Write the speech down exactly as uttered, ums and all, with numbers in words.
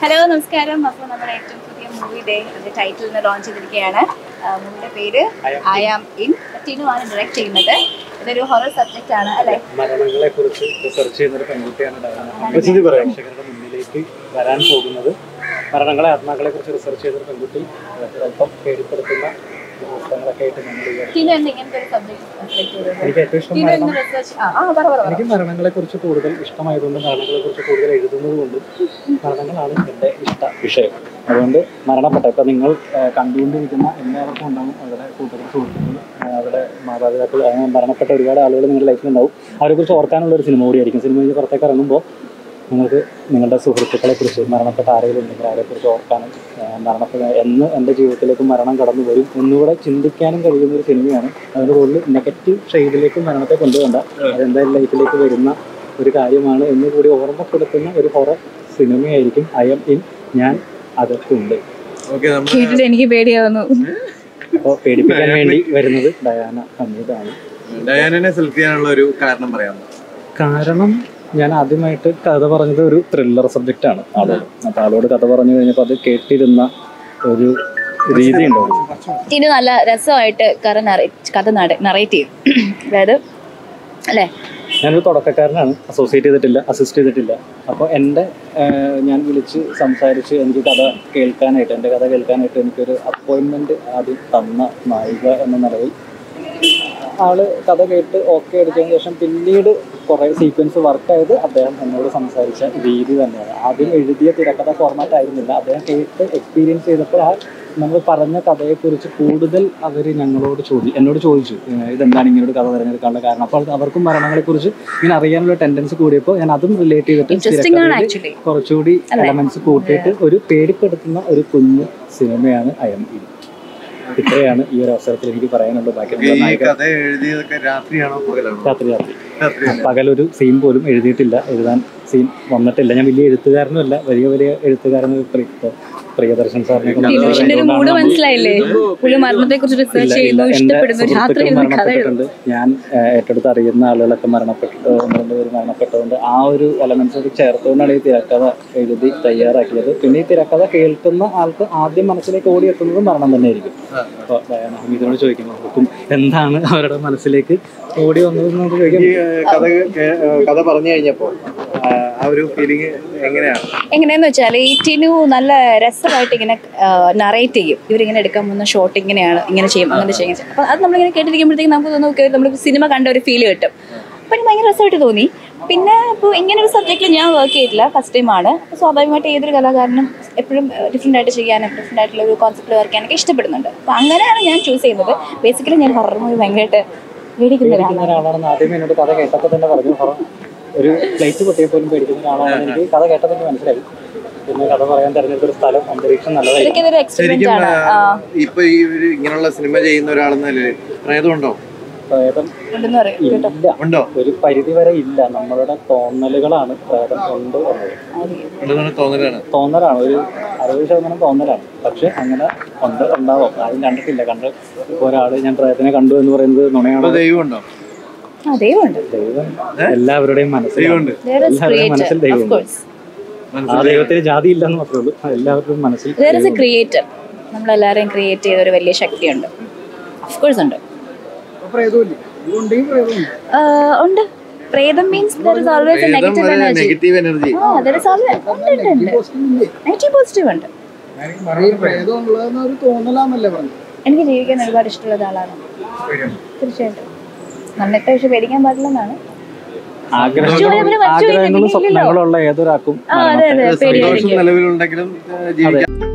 Hello നമസ്കാരം. അപ്പോൾ നമ്മുടെ ഏറ്റവും പുതിയ മൂവി ഡേ അതിന്റെ ടൈറ്റിൽ ലോഞ്ച് ചെയ്തിരിക്കുകയാണ്. മൂവിയുടെ പേര് ഐ ആം ഇൻ. ടിനു ആണ് ഡയറക്റ്റ് ചെയ്യുന്നത്. ഇതൊരു ഹൊറർ സബ്ജക്റ്റ് ആണ് അല്ലേ? മരണങ്ങളെ കുറിച്ച് റിസർച്ച് ചെയ്യുന്ന ഒരു പെൺകുട്ടിയാണ് പ്രേക്ഷകരുടെ മുന്നിലേക്ക് വരാൻ പോകുന്നത്. മരണങ്ങളെ ആത്മാക്കളെ കുറിച്ച് റിസർച്ച് ചെയ്യുന്ന ഒരു പെൺകുട്ടി അല്പം പേടിപ്പെടുത്തുന്ന പുസ്തകങ്ങളൊക്കെ ആയിട്ട് എനിക്ക് ഏറ്റവും ഇഷ്ടം എനിക്ക് മരണങ്ങളെ കുറിച്ച് കൂടുതൽ ഇഷ്ടമായതുകൊണ്ട് മരണങ്ങളെ കുറിച്ച് കൂടുതൽ എഴുതുന്നത് കൊണ്ടും മരണങ്ങളാണ് എൻ്റെ ഇഷ്ട വിഷയം. അതുകൊണ്ട് മരണപ്പെട്ട ഇപ്പം നിങ്ങൾ കണ്ടുകൊണ്ടിരിക്കുന്ന എല്ലാവർക്കും ഉണ്ടാകും അവരുടെ കൂട്ടുകാർ സുഹൃത്തുക്കൾ അവരുടെ മാതാപിതാക്കൾ മരണപ്പെട്ട ഒരുപാട് ആളുകൾ നിങ്ങളുടെ ലൈഫിലുണ്ടാവും. അവരെക്കുറിച്ച് ഓർക്കാനുള്ള ഒരു സിനിമ കൂടിയായിരിക്കും. സിനിമ കഴിഞ്ഞ് പുറത്തേക്ക് ഇറങ്ങുമ്പോൾ നിങ്ങൾക്ക് നിങ്ങളുടെ സുഹൃത്തുക്കളെ കുറിച്ച് മരണപ്പെട്ട ആരെങ്കിലും ഉണ്ടെങ്കിൽ അവരെക്കുറിച്ച് ഓർക്കാനും മരണപ്പെട്ട എന്ന് എൻ്റെ ജീവിതത്തിലേക്ക് മരണം കടന്നു വരും എന്നുകൂടെ ചിന്തിക്കാനും കഴിയുന്ന ഒരു സിനിമയാണ്. അതിന് കൂടുതൽ നെഗറ്റീവ് ഷെയ്ഡിലേക്ക് മരണത്തെ കൊണ്ടുപോകണ്ട, അതെന്തായാലും ലൈഫിലേക്ക് വരുന്ന ഒരു കാര്യമാണ് എന്ന് കൂടി ഓർമ്മപ്പെടുത്തുന്ന ഒരു ഹൊറർ സിനിമയായിരിക്കും ഐ എം ഇൻ. ഞാൻ അകത്തുണ്ട്. എനിക്ക് പേടിയാവുന്നു. അപ്പോൾ പേടിപ്പിക്കാൻ വേണ്ടി വരുന്നത് ഡയാന ഹമീദാണ്. ഡയാനെ സെലക്ട് ചെയ്യാനുള്ള ഒരു കാരണം പറയാമോ? കാരണം ഞാൻ ആദ്യമായിട്ട് കഥ പറഞ്ഞത് ഒരു ത്രില്ലർ സബ്ജക്റ്റ് ആണ് ആളോട്. അപ്പോൾ ആളോട് കഥ പറഞ്ഞു കഴിഞ്ഞപ്പോൾ അത് കേട്ടിരുന്ന ഒരു രീതി ഉണ്ടാവും. ഇനി നല്ല രസമായിട്ട് കഥ നറേറ്റ് ചെയ്യും. അതായത് അല്ലേ, ഞാനൊരു തുടക്കക്കാരനാണ്, അസോസിയേറ്റ് ചെയ്തിട്ടില്ല, അസിസ്റ്റ് ചെയ്തിട്ടില്ല. അപ്പോൾ എൻ്റെ ഞാൻ വിളിച്ച് സംസാരിച്ച് എനിക്ക് കഥ കേൾക്കാനായിട്ട് എൻ്റെ കഥ കേൾക്കാനായിട്ട് എനിക്കൊരു അപ്പോയിൻമെൻറ്റ് ആദ്യം തന്ന നായിക എന്ന നിലയിൽ ആള് കഥ കേട്ട് ഓക്കെ അടിച്ചതിന് ശേഷം പിന്നീട് കുറേ സീക്വൻസ് വർക്കായത് അദ്ദേഹം എന്നോട് സംസാരിച്ച രീതി തന്നെയാണ്. ആദ്യം എഴുതിയ തിരക്കഥ ഫോർമാറ്റ് ആയിരുന്നില്ല. അദ്ദേഹം കേട്ട് എക്സ്പീരിയൻസ് ചെയ്തപ്പോൾ ആ നമ്മൾ പറഞ്ഞ കഥയെക്കുറിച്ച് കൂടുതൽ അവർ ഞങ്ങളോട് ചോദി എന്നോട് ചോദിച്ചു ഇതെന്താണ് ഇങ്ങനെ ഒരു കഥ തിരഞ്ഞെടുക്കാനുള്ള കാരണം. അപ്പോൾ അവർക്കും മരണങ്ങളെക്കുറിച്ച് ഇങ്ങനെ അറിയാനുള്ള ടെൻഡൻസി കൂടിയപ്പോൾ ഞാൻ അതും റിലേറ്റ് ചെയ്തിട്ട് കുറച്ചുകൂടി എലമെന്റ്സ് കൂട്ടിയിട്ട് ഒരു പേടിപ്പെടുത്തുന്ന ഒരു കുഞ്ഞു സിനിമയാണ് ഐ എം ഇൻ. ഇത്രയാണ് ഈ ഒരു അവസരത്തിൽ എനിക്ക് പറയാനുള്ളത്. ബാക്കി രാത്രി രാത്രി പകലൊരു സീൻ പോലും എഴുതിയിട്ടില്ല, എഴുതാൻ സീൻ വന്നിട്ടില്ല. ഞാൻ വലിയ എഴുത്തുകാരനുമല്ല, വലിയ വലിയ എഴുത്തുകാരൻ പ്രിയദർശൻ സാറിനെ മരണപ്പെട്ടിട്ടുണ്ട്. ഞാൻ ഏറ്റെടുത്ത് അറിയുന്ന ആളുകളൊക്കെ മരണപ്പെട്ടു, രണ്ട് പേര് മരണപ്പെട്ടതുകൊണ്ട് ആ ഒരു എലമെന്റ്സ് ചേർത്തുകൊണ്ടാണ് ഈ തിരക്കഥ എഴുതി തയ്യാറാക്കിയത്. പിന്നെ ഈ തിരക്കഥ കേൾക്കുന്ന ആൾക്ക് ആദ്യം മനസ്സിലേക്ക് ഓടിയെത്തുന്നത് മരണം തന്നെ ആയിരിക്കും. അപ്പൊ ഡയാന ഹമീദിനോട് ചോദിക്കുമ്പോൾ എന്താണ് അവരുടെ മനസ്സിലേക്ക് ഓടി വന്നതെന്ന് ചോദിക്കാം. കഥ പറഞ്ഞു കഴിഞ്ഞപ്പോ ആ ഒരു ഫീലിംഗ് എങ്ങനെയാണ്? എങ്ങനെയാന്ന് വെച്ചാൽ ഈ ടിനു നല്ല രസമായിട്ട് ഇങ്ങനെ നറേറ്റ് ചെയ്യും. ഇവരിങ്ങനെ എടുക്കാൻ പോകുന്ന ഷോട്ട് ഇങ്ങനെയാണ്, ഇങ്ങനെ ചെയ്യും, അങ്ങനെ ചെയ്യും. അപ്പം അത് നമ്മളിങ്ങനെ കേട്ടിരിക്കുമ്പോഴത്തേക്കും നമുക്ക് തോന്നുന്നു നമ്മൾ സിനിമ കണ്ട ഒരു ഫീൽ കിട്ടും. അപ്പം എനിക്ക് ഭയങ്കര രസമായിട്ട് തോന്നി. പിന്നെ ഇപ്പോൾ ഇങ്ങനെ ഒരു സബ്ജക്റ്റിൽ ഞാൻ വർക്ക് ചെയ്തിട്ടില്ല, ഫസ്റ്റ് ടൈമാണ്. സ്വാഭാവികമായിട്ട് ഏതൊരു കലാകാരനും എപ്പോഴും ഡിഫറെൻ്റ് ആയിട്ട് ചെയ്യാനും ഡിഫറെൻ്റ് ആയിട്ടുള്ള ഒരു കോൺസെപ്റ്റ് വർക്ക് ചെയ്യാനൊക്കെ ഇഷ്ടപ്പെടുന്നുണ്ട്. അപ്പോൾ അങ്ങനെയാണ് ഞാൻ ചൂസ് ചെയ്യുന്നത്. ബേസിക്കലി ഞാൻ ഹൊറർ മൂവി ഭയങ്കരമായിട്ട് പേടിക്കുന്ന ഒരാളാണെന്ന് ആദ്യമേ എന്നോട് കഥ കേട്ടപ്പോൾ തന്നെ പറഞ്ഞു. ഹൊറർ ഒരു ഫ്ലൈറ്റ് പൊട്ടിയെ പോലും പേടിക്കുന്ന ഒരാളാണെന്ന് എനിക്ക് കഥ കേട്ടപ്പോൾ തന്നെ മനസ്സിലായി. പിന്നെ കഥ പറയാൻ തെരഞ്ഞെടുത്തൊരു സ്ഥലം അന്തരീക്ഷം നല്ലതായിരിക്കും. ഇപ്പൊ ഈ ഇങ്ങനെയുള്ള സിനിമ ചെയ്യുന്ന ഒരാളെന്നല്ലേ പ്രേതമുണ്ടോ? പ്രേതം ഇല്ല, ഒരു പരിധി വരെ ഇല്ല. നമ്മളുടെ തോന്നലുകളാണ് പ്രേതം ഉണ്ട് തോന്നലാണ് തോന്നലാണ് ഒരു അറുപത് ശതമാനം തോന്നലാണ്. പക്ഷെ അങ്ങനെ ഉണ്ട്, ഉണ്ടാവും. ആരും കണ്ടിട്ടില്ല. കണ്ട് ഇപ്പൊ ഒരാള് ഞാൻ പ്രേതത്തിനെ കണ്ടു എന്ന് പറയുന്നത് നുണയാണ്. ദൈവമുണ്ടോ? ദൈവം എല്ലാവരുടെയും മനസ്സിലുണ്ട്. എല്ലാവരുടെയും മനസ്സിൽ ദൈവമുണ്ട്. ആ ദൈവത്തിന് ജാതി ഇല്ലെന്ന് മാത്രമേ ഉള്ളൂ, എല്ലാവരുടെയും മനസ്സിൽ ക്രിയേറ്റർ. നമ്മളെല്ലാവരെയും ക്രിയേറ്റ് ചെയ്ത ഒരു വലിയ ശക്തിയുണ്ട്. ഓഫ്കോഴ്സ് ഉണ്ട്. ഉണ്ട്. പ്രേതം means there is always a negative energy. Negative energy. ആ, there is always negative positive ഉണ്ട്. എനിക്ക് ജീവിക്കാൻ ഒരുപാട് ഇഷ്ടമുള്ള ഒരാളാണ്. തീർച്ചയായിട്ടും. നന്നിട്ട് പക്ഷെ പേടിക്കാൻ പാടില്ലെന്നാണ്. ആഗ്രഹങ്ങളും സ്വപ്നങ്ങളുള്ള ഏതൊരാൾക്കും നിലവിലുണ്ടെങ്കിലും